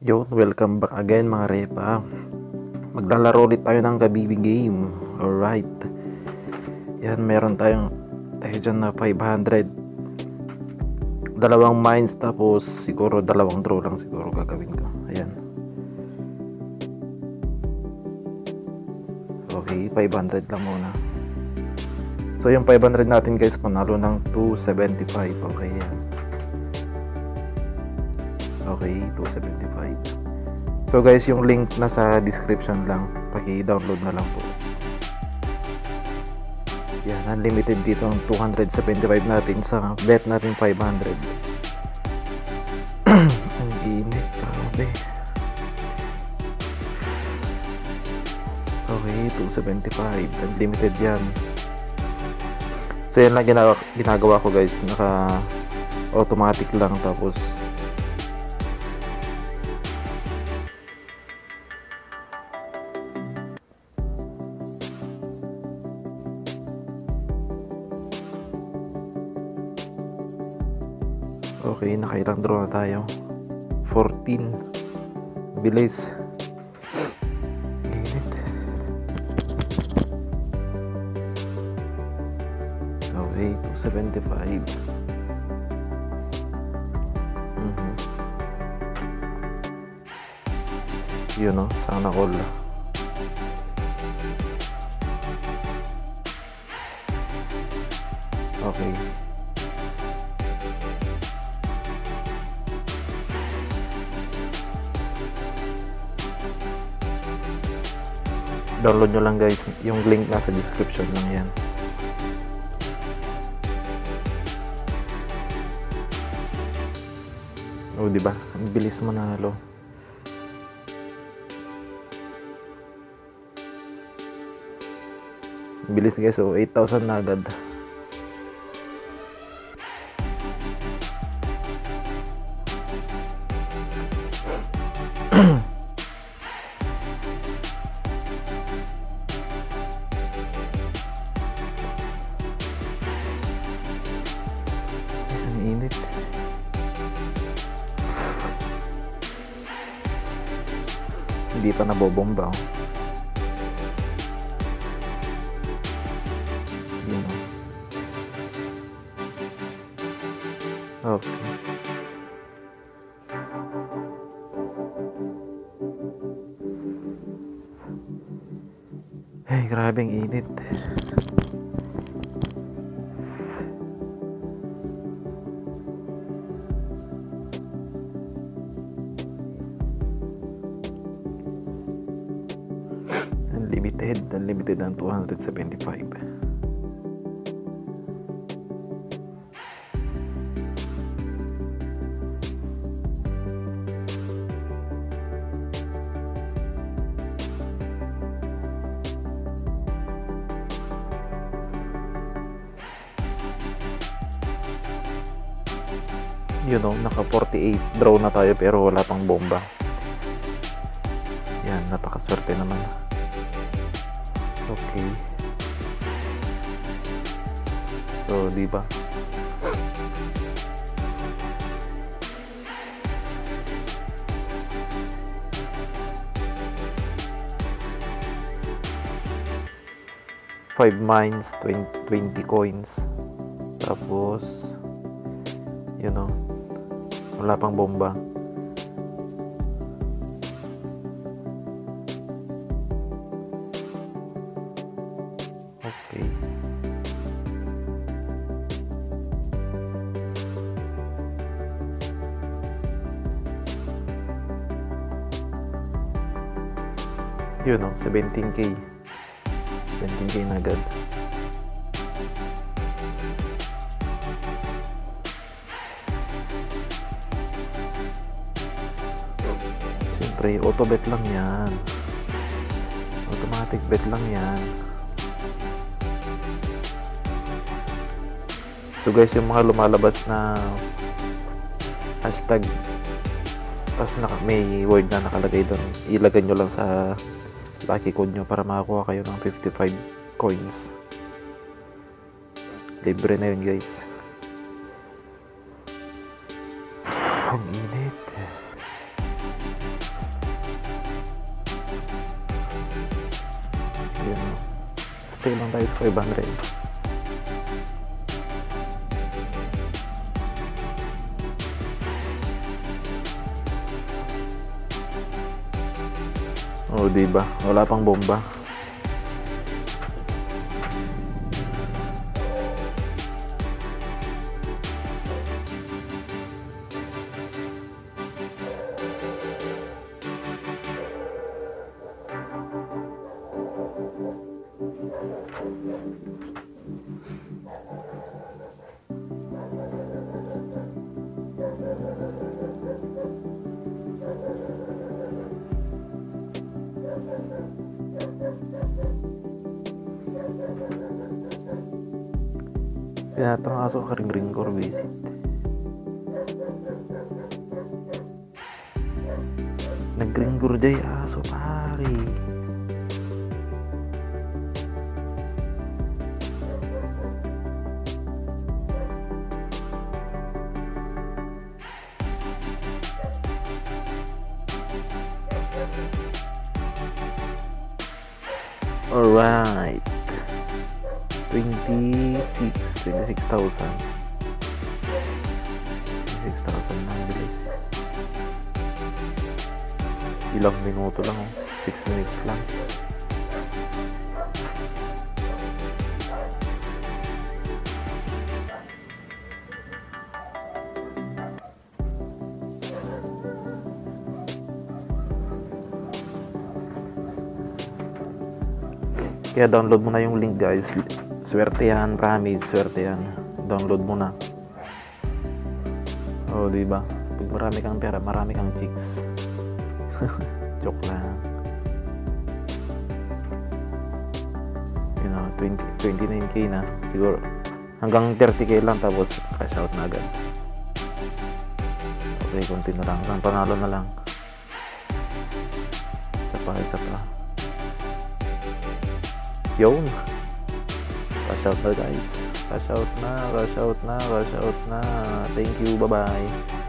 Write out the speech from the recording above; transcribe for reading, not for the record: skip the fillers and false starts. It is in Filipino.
Yo, welcome back again mga repa. Maglalaro ulit tayo ng Kabibi game. Alright. Yan, meron tayo dyan na 500. Dalawang mines tapos siguro dalawang draw lang siguro gagawin ko. Ayan. Okay, 500 lang muna. So yung 500 natin guys, panalo ng 275. Okay, yan. Okay, 275. So guys, yung link nasa description lang. Paki-download na lang po. Yan, unlimited dito ang 275 natin sa bet natin 500. Ang init, grabe. Okay, 275. Unlimited yan. So yan lang ginagawa ko guys. Naka automatic lang tapos okay, nakailang draw na tayo. 14. Bilis. Init. Okay, 275. Yun o, sana all. Okay. Download nyo lang guys, yung link nasa description lang yan. O diba, ang bilis manalo. Ang bilis guys, so 8,000 na agad. Ang init. Hindi pa nabobomba oh. Yun oh. Okay. Ay, grabe ang init. Unlimited ang 275. You know, naka 48 draw na tayo pero wala pang bomba. Yan, napakaswerte naman. Okay. So, di ba? Five mines, 20 coins. Tapos, you know, wala pang bomba. Okay. Yun o, 17k. 17k na agad. Siyempre, auto bet lang yan. Automatic bet lang yan. So guys, yung mga lumalabas na hashtag tapos may word na nakalagay doon, ilagay nyo lang sa lucky code nyo para makakuha kayo ng 55 coins. Libre na yun guys. Ang init. stay lang tayo sa 500. Oh, diba? Wala pang bomba. Tinatraso ka ring core visit. Nagringgor jay aso pare. Alright. 26,000 na bilis. Ilang minuto lang, 6 minutes lang. Kaya download mo na yung link, guys. Swerte yan, promise, swerte yan. Download mo na. Oh, diba? Pag marami kang pera, marami kang chicks. Joke lang. You know, 29k na. Siguro, hanggang 30k lang, tapos cash out na agad. Okay, konti na lang. Hanggang panalo na lang. Isa pa. Yun. Cash out na, guys. Cash out na. Thank you. Bye-bye.